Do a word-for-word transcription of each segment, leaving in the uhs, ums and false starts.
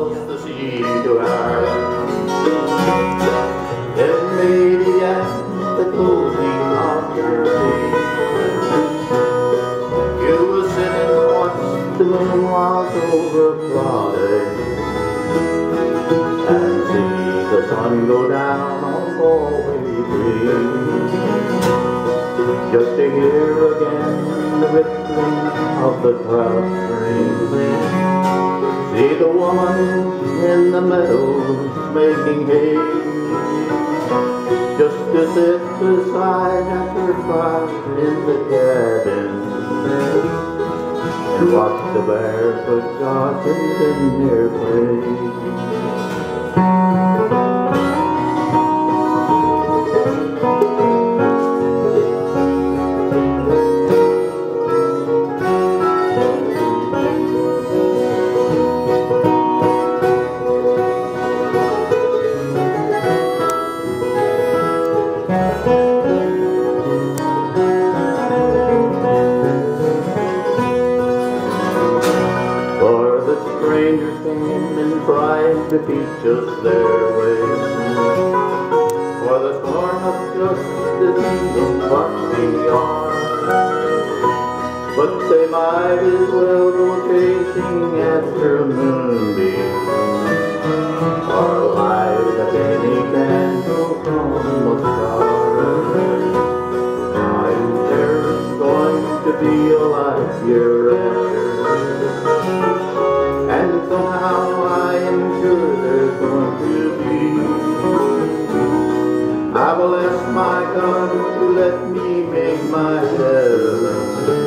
across the sea to Ireland. Then maybe at the closing of your day, you were sitting once the moon was over Friday, and see the sun go down on Galway Bay, just to hear again the rippling of the trout stream, see the woman in the meadows making hay, just to sit beside her fire in the cabin and watch the barefoot gossip in their play. Strangers came and tried to teach us their ways, for the storm of justice in what we are. But they might as well go chasing after moonbeams, or light a penny candle from a star. I'm there's going to be a life hereafter, and somehow I am sure there's going to be. I will ask my God to let me make my heaven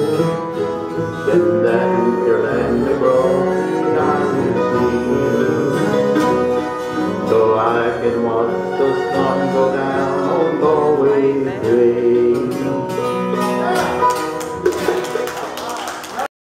in that future land abroad I can see, so I can watch the